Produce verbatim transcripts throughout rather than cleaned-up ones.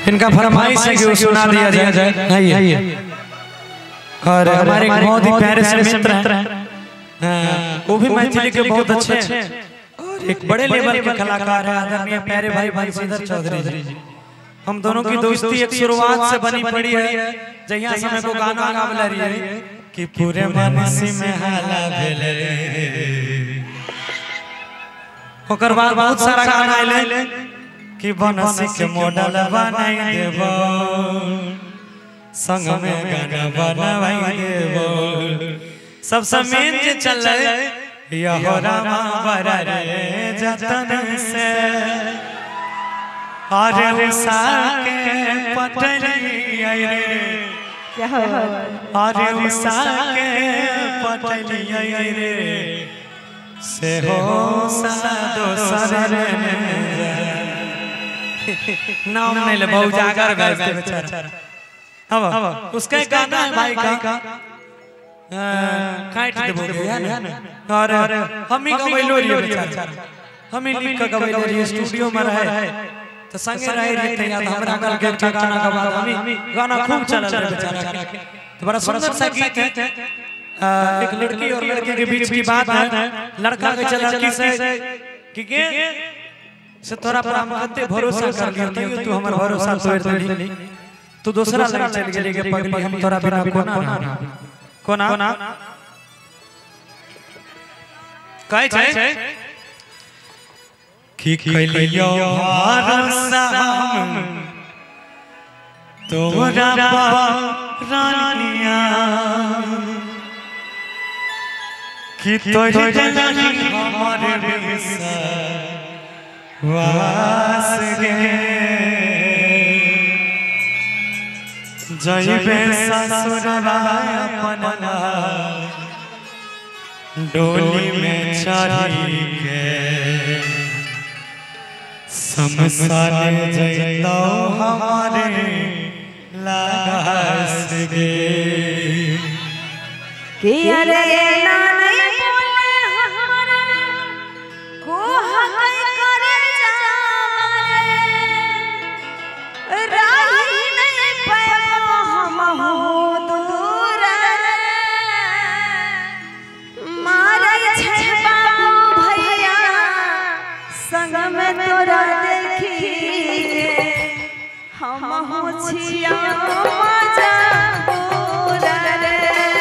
इनका फरमाइश है कि वो सुना दिया जाए। आइए। और हमारे बहुत ही प्यारे से मित्र हैं, वो भी मैथिली के बहुत अच्छे हैं, एक बड़े लेवल के कलाकार हैं आदरणीय प्यारे भाई बंशीधर चौधरी जी। हम दोनों की दोस्ती एक शुरुआत से बनी पड़ी है, जहिया समय को गाना गावला रही है कि पूरे मनसी में हाला भेले। ओकर बाद बहुत सारा गाना आइले कि बनसी के मॉडल बनाई देबो, संग में गाना बनवाई देबो। सबसे मेन जे चले यहो रामा बरा रे जतन से, अरे उषा के पटली आई रे, अरे उषा के पटली आई रे, से हो सा दोसर नाम नहीं ले बहु जागर गाते बेचारा। अब उसका एक गाना है भाई का काट देबो है ना, और हम ही गवैलो रे बेचारा, हम ही लिख के गवैलो रे स्टूडियो में रहे तो संगे रहे रहते याद हमरा गल के गाना के बाद हम गाना खूब चलल रे बेचारा के। तो बड़ा सुंदर सा गीत है, एक लड़की और लड़के के बीच की बात है, लड़का के चल लड़की से कि के से तोरा पर हम कते भरोसा कर लियो, तू हमर भरोसा तोड़ देली, तू दूसरा लग चल गेली के पगली, हम तोरा बिना कोना कोना कोना कहै छै कि कलियो भरोसा हम तोरा रानिया, कि तोरे जलही हमारे विश्वास गे, जइबे ससुरवा अपना डोली में चढ़ी के, शमशान जइतो हमारे लाश गे। कि अरे ना नहीं बोले हमारा को हक करे जावे, राही नहीं पाएबो हम हो दूर रे, मारे छै बाबू भैया संग में तोरा देखी हम हो छिया मजा दूर रे,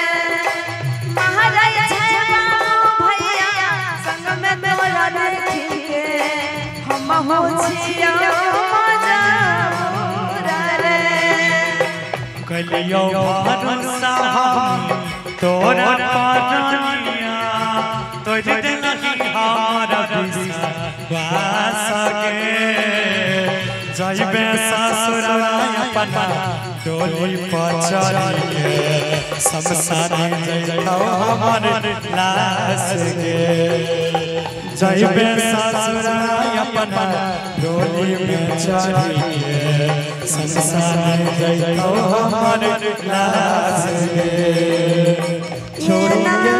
मारे छै बाबू भैया संग में तोरा देखी हम हो छिया मजा दूर रे। कलियो भरोसा हम तोरा पानिया, तोरे दिलही हमारा विश्वास गे, जइबे ससुरवा अपना डोली पर चढ़ी के, शमशान जइतो हमर लाश गे, जइबे ससुरवा अपना डोली में चढ़ी के, शमशान जइतो हमर लाश गे। छोड़िए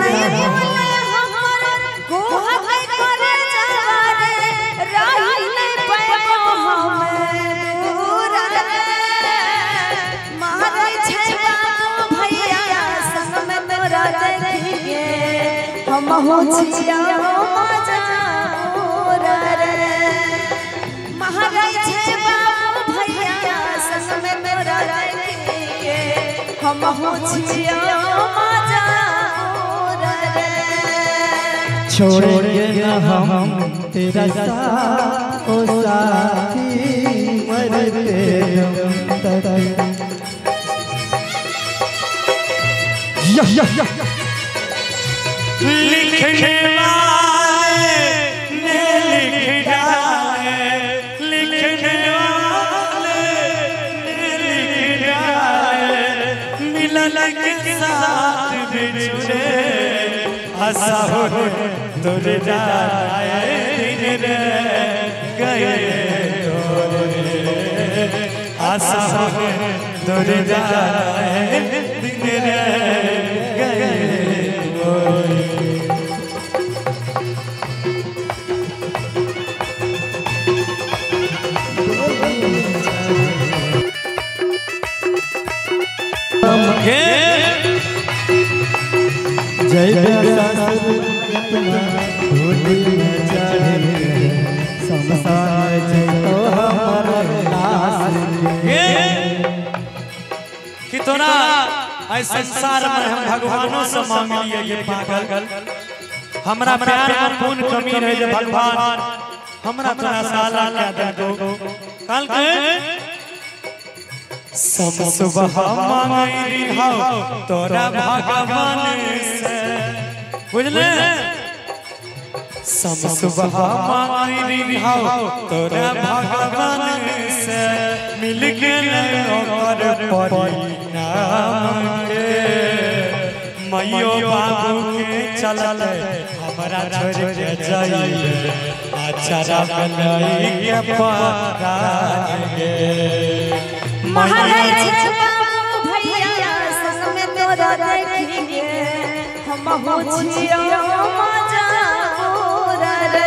हम हो छिया मजा दूर रे, महाराज छै बाबू भैया संग में तोरा देखिए हम हो छिया मजा दूर रे। छोड़ेंगे न हम तेरा साथ ओ साथी, मरते दम तक। या या या लिखने वाले ने लिख डाले, लिखने वाले ने लिख डाले, मिलन के साथ बिछड़े हंसा हो दूर जाए दिन रे गए तोरे, हंसा हो दूर जाए दिन रे गए तोरे। जय ससुर अपना ढोली में चढ़े शमशान जय तो हमर लाश के कितना ऐ संसार में हम भगवानों से मांग लिए ये पागल हमरा प्यार में कौन कमी है जे भगवान हमरा तोरा साला क्या दे दो काल के सम सुबह मांगी हो तोरा भगवान से बुझले सम सुबह मांगी हो तोरा भगवान से मिल गेल ओकर परिणाम के मैयो बाबू के चलल हमरा छोड़ के जाइए अचारा बनाई के पारान गे महाराज बाबू भैया संग में तोरा देखेंगे हम हो छियो मजा पूरा रे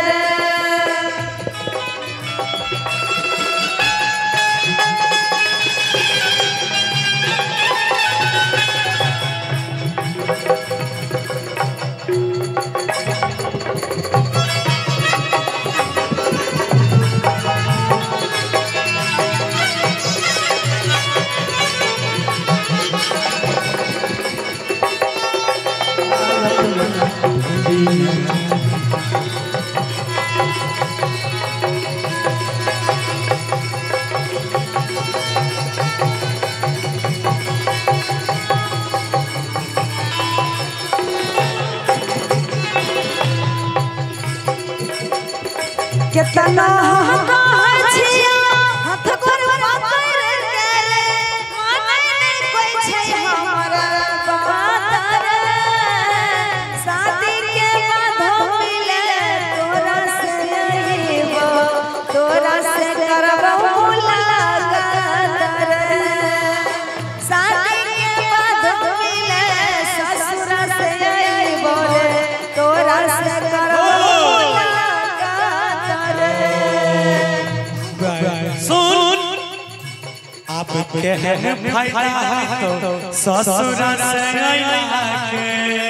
कितना कह छिया हाथ गोर पकड़ के रे माने नहीं कोई छै हमरा बात रे शादी के बाद मिले तोरा से नहीं वो तोरा से करबो मुलाकात रे शादी के बाद मिले ससुर से नहीं बोले तोरा से करबो सुन आप के है फायदा है तो ससुर से आइला के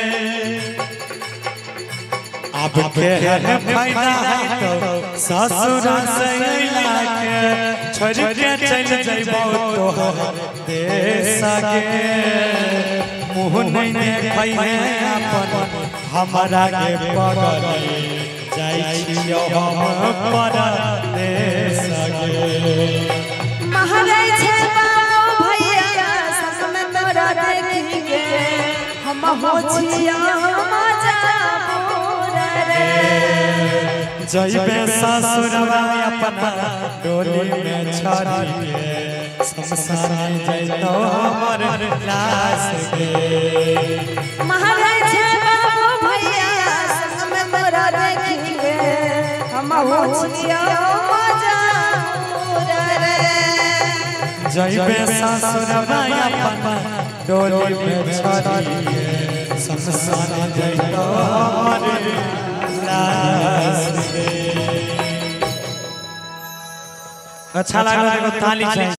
आप के है फायदा है तो ससुर से आइला के छोड़ के चल जाइबो तोहर देश के मुंह नहीं देखै है अपन हमरा के पगली जाई छियो हम परदेश गे महाराज बाबू भैया संग में तोरा देखेंगे हम हो छियो मजा पूरा रे जइबे ससुरवा अपना डोली में छड़ी के शमशान जइतो हमर लाश गे महाराज बाबू भैया संग में तोरा देखेंगे हम हो छियो मजा पूरा रे जइबे ससुरवा अपना डोली में छड़ी के शमशान जइतो हमर लाश गे अच्छा लगा तो ताली चाहिए।